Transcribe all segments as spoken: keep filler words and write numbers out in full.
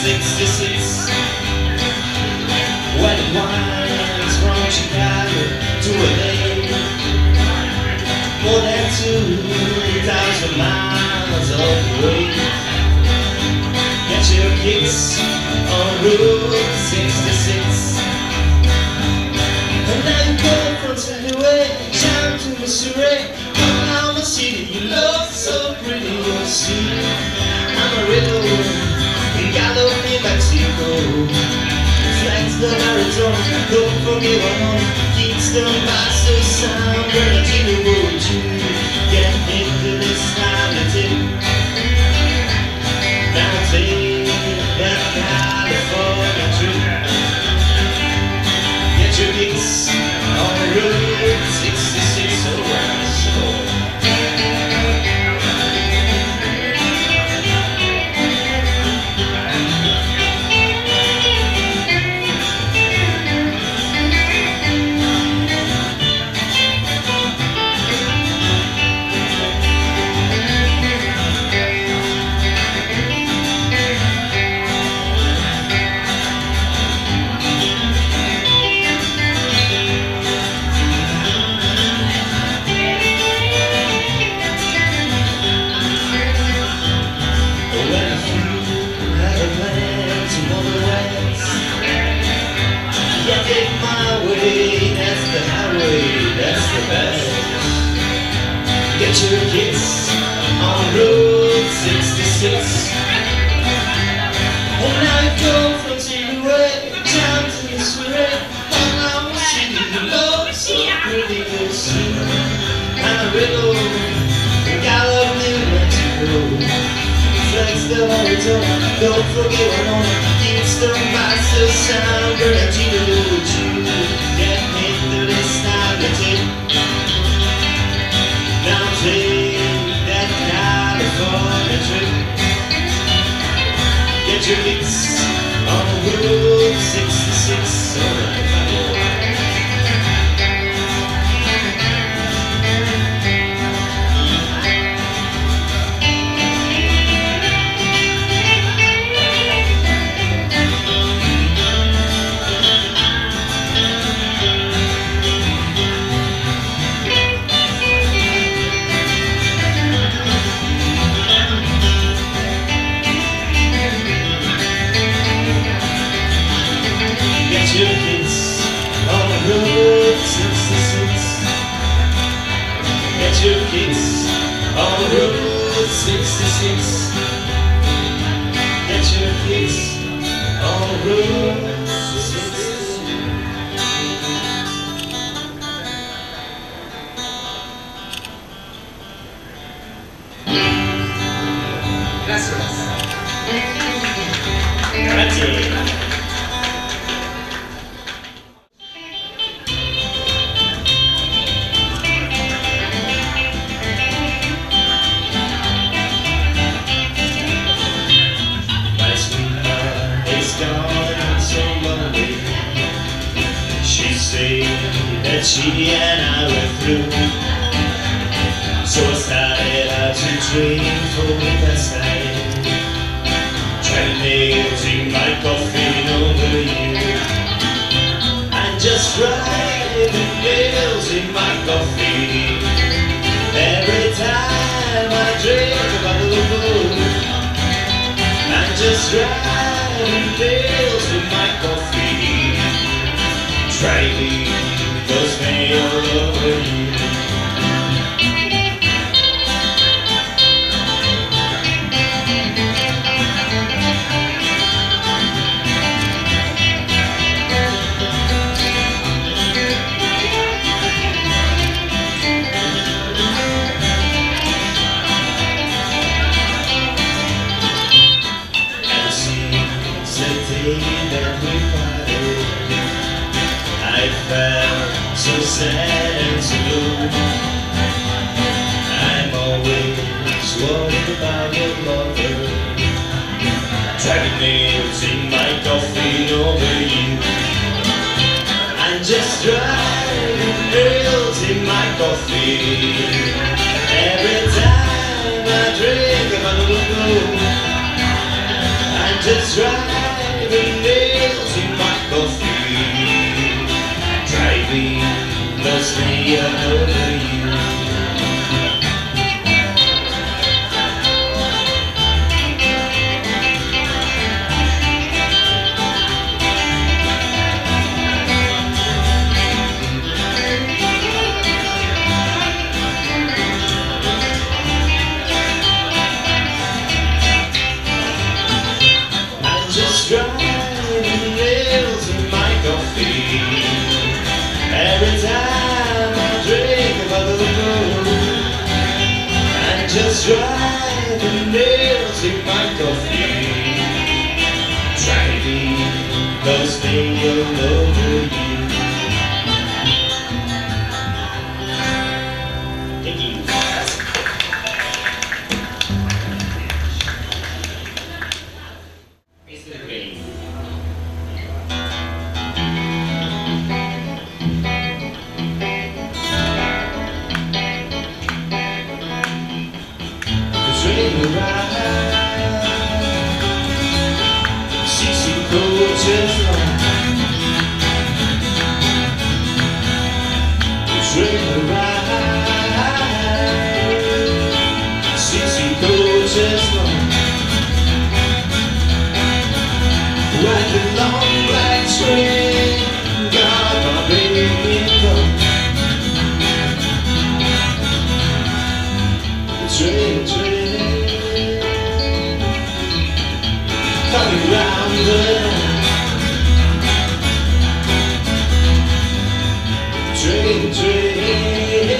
sixty-six. When it winds from Chicago to L A, more than two thousand miles away. Get your kicks on Route sixty-six. And now you go from Saint Louis down to Missouri, Oklahoma City. You look so pretty, you'll see. Amarillo, in Gallup, New Mexico, Flagstaff, Arizona, don't forget one home, Kingston, Paso, San Bernardino. Would you get into this time and take now take that California trip? Get your kicks on Route sixty-six around the shore. Get your kicks on Route sixty-six. And now you go from Saint Louis down to Missouri, Oklahoma City. You look so pretty, you'll see. Amarillo, Gallup, New Mexico, Flagstaff, Arizona, don't forget Winona, Kingston, Paso, San Bernardino. Would you get into this time to take? Now take that California trip. Get your kicks on Route sixty-six. Alright, bye. Get your kicks on Route sixty-six. Get your kicks on Route sixty-six. Get your kicks on Route sixty-six. Gracias. Grazie. That she and I were through, so I started out to dream for the best night, trying to drink my coffee over you, and just write the nails in my coffee. Every time I drink a bottle of booze, and just write the nails in my coffee. Try me, cause me all over you. And since the day that we parted, I felt so sad and so blue. I'm always worried about your lover, driving nails in my coffee over you. I'm just driving nails in my coffee. Every time I drink a bottle of blue, I'm just driving driving nails in my coffee, driving lost me over you. Driving nails in my coffee. Every time I drink a bottle of gold, I'm just driving nails in my coffee, driving those things all over you. Thank you. Sixty coaches long, train ride. Sixty coaches long, ride the long black train, got my baby gone. Train, train, coming round the line. Train, train,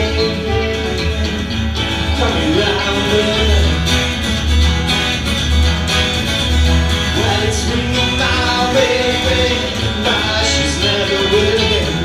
coming round the line. Well, it's me, my baby, but she's never with again.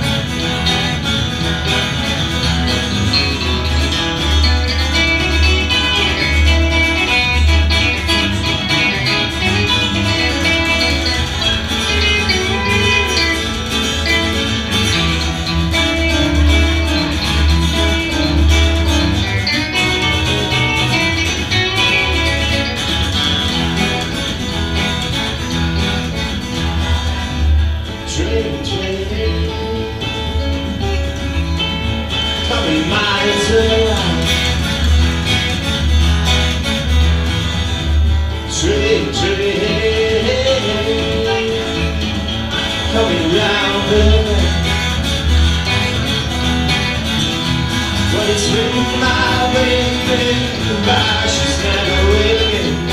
Train, train, coming miles around. Train, train, coming round the bend. Well, it's been my baby, goodbye, she's never with again.